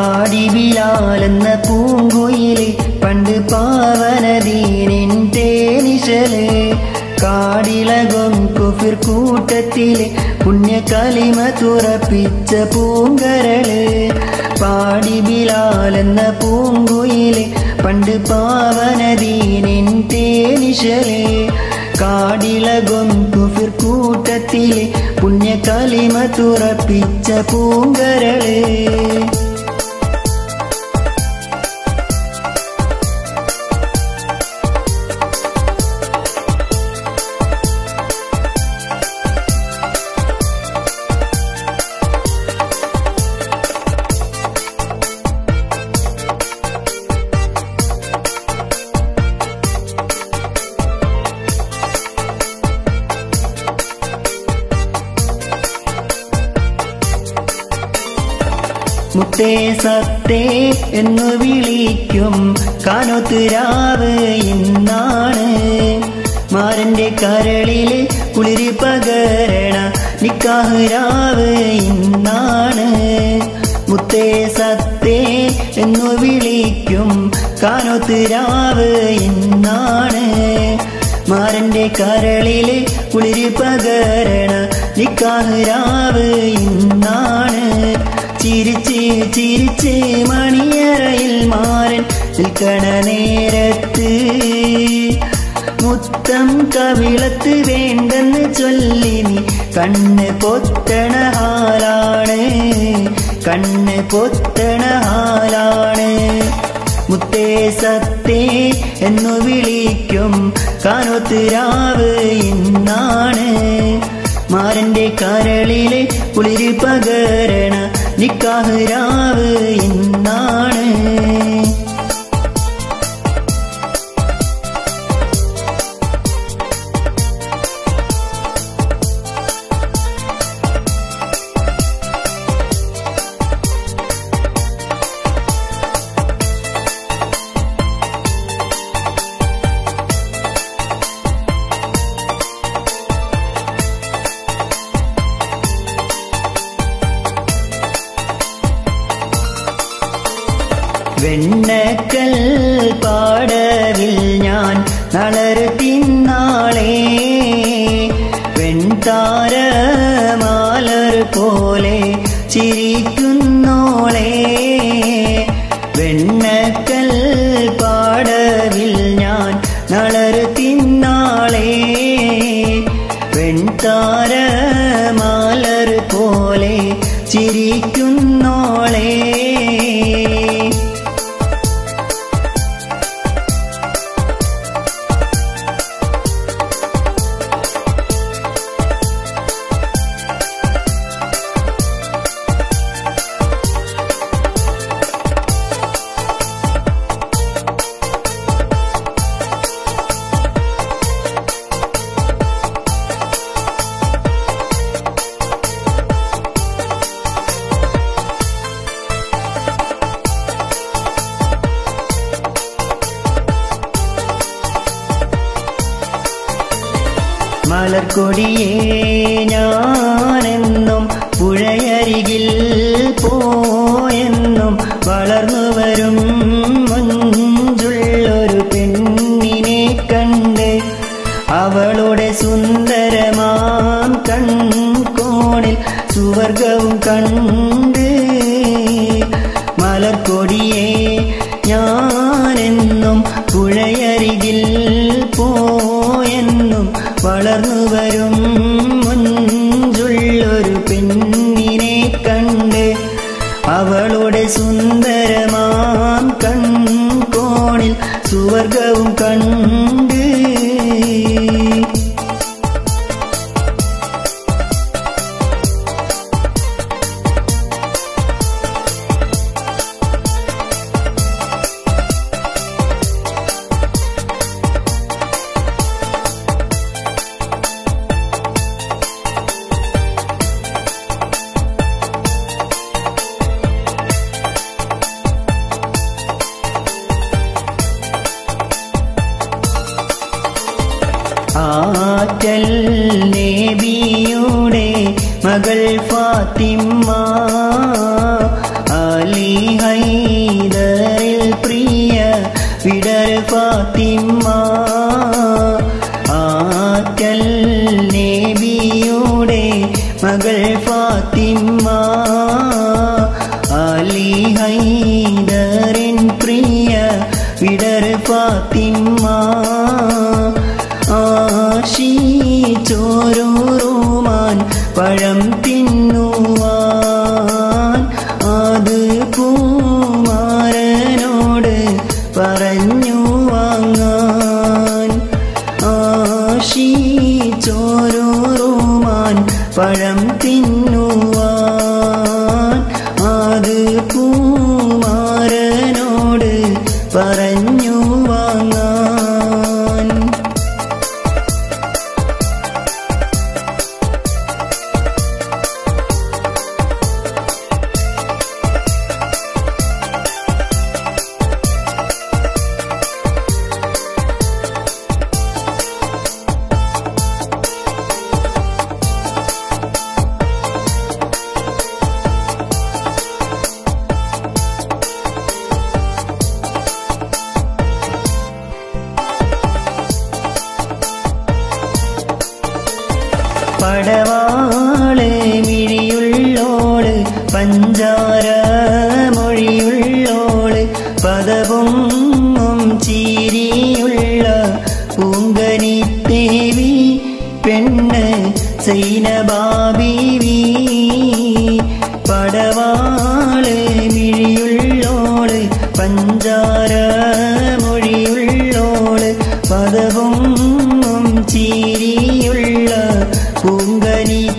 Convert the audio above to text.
പാടി ബിലാലെന്ന പൂങ്കുയിലെ പണ്ട് പാവനദീനിൻ തേനിശല് കാടിളകും കുഫിർ കൂട്ടത്തിലെ പുണ്യകലിമ തുറപ്പിച്ച പൂങ്കരള് പാടി ബിലാലെന്ന പൂങ്കുയിലെ പണ്ട് പാവനദീനിൻ തേനിശല് കാടിളകും കുഫിർ കൂട്ടത്തിലെ പുണ്യകലിമ തുറപ്പിച്ച പൂങ്കരള് മുത്തേ സത്തേ എന്നു വിളിക്കും കാനോത്തുരാവ് ഇന്നാണ് മാരന്റെ കരളില് കുളിരി പകരണ നിക്കാഹ് രാവ് ഇന്നാണ് മുത്തേ സത്തേ എന്നു വിളിക്കും കാനോത്തുരാവ് ഇന്നാണ് മാരന്റെ കരളില് കുളിരി പകരണ നിക്കാഹ് രാവ് ഇന്നാണ് ചിരിച്ച് ചിരിച്ച് മണിയറയിൽ മാരൻ നിൽക്കണ നേരത്ത് മുത്തം കവിളത്ത് വേണ്ടെന്ന് ചൊല്ലി നീ കണ്ണ് പൊത്തണ ഹാലാണ് കണ്ണ് പൊത്തണ ഹാലാണ് മുത്തേ സത്തേ എന്നു വിളിക്കും കാനോത്തുരാവ് ഇന്നാണ് മാരന്റെ കരളിലെ കുളിരി പകരണ നിക്കാഹ് രാവ് ഇന്നാണ് വെണ്ണക്കൽ പാടവിൽ ഞാൻ നളര് തിന്നാളേ വെൺതാരമാലർ പോലെ ചിരിക്കുന്നോളേ വെണ്ണക്കൽ പാടവിൽ ഞാൻ നളര് തിന്നാളേ വെൺതാരമാലർ പോലെ ചിരിക്കുന്നോളേ മലർക്കൊടിയേ ഞാനെന്നും പുഴയരികിൽ പോയെന്നും വളർന്നു വരും മഞ്ചുള്ളൊരു പെണ്ണിനെ കണ്ട് അവളുടെ സുന്ദരമാം കൺകോണിൽ സുവർഗവും കണ്ട് മലർക്കൊടിയേ ഞാനെന്നും പുഴയരികിൽ പോയെന്നും വളർന്നു വരും മുഞ്ചുള്ളൊരു പെണ്ണിനെ കണ്ട് അവളുടെ സുന്ദരമാം കൺകോണിൽ സുവർഗവും കണ്ട് ആറ്റൽ നബിയുടെ മകൾ ഫാത്തിമ അലി ഹൈദറിൽ പ്രിയ വിടർ ഫാത്തിമ ആറ്റൽ നബിയുടെ മകൾ ഫാത്തിമ അലി ഹൈദറിൻ പ്രിയ വിടർ ഫാത്തിമ ആശിച്ചോരൂറുമാൻ പഴം തിന്നുവാൻ അത് കുമാരനോട് പറഞ്ഞു വാങ്ങാൻ ആശിച്ചോരൂറുമാൻ പഴം തിന്നുവാൻ അത് കുമാരനോട് പറഞ്ഞു വാങ്ങാൻ പടവാള് മിഴിയുള്ളോള് പഞ്ചാര മൊഴിയുള്ളോള് പദവും ചിരിയുള്ള പൂങ്കനിത്തേവി പെണ്ണ് സൈനബാ ബീവി പടവാള് മിഴിയുള്ളോള് പഞ്ചാര മൊഴിയുള്ളോള് പദവും ചിരിയുള്ള പൂങ്കനി